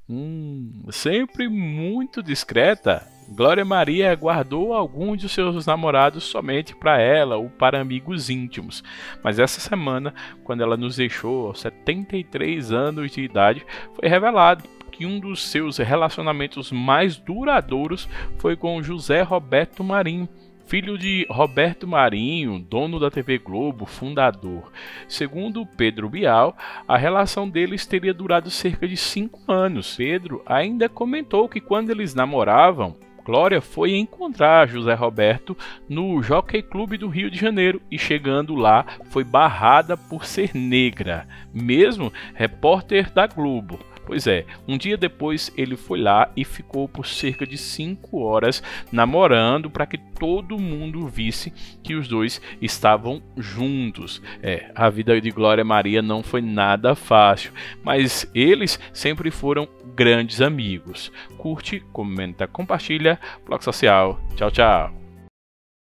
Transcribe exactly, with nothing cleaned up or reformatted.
Hum, sempre muito discreta, Glória Maria guardou alguns de seus namorados somente para ela ou para amigos íntimos. Mas essa semana, quando ela nos deixou aos setenta e três anos de idade, foi revelado que um dos seus relacionamentos mais duradouros foi com José Roberto Marinho, filho de Roberto Marinho, dono da T V Globo, fundador. Segundo Pedro Bial, a relação deles teria durado cerca de cinco anos. Pedro ainda comentou que quando eles namoravam, Glória foi encontrar José Roberto no Jockey Club do Rio de Janeiro e, chegando lá, foi barrada por ser negra, mesmo repórter da Globo. Pois é, um dia depois ele foi lá e ficou por cerca de cinco horas namorando para que todo mundo visse que os dois estavam juntos. É, a vida de Glória Maria não foi nada fácil, mas eles sempre foram grandes amigos. Curte, comenta, compartilha, blog social. Tchau, tchau.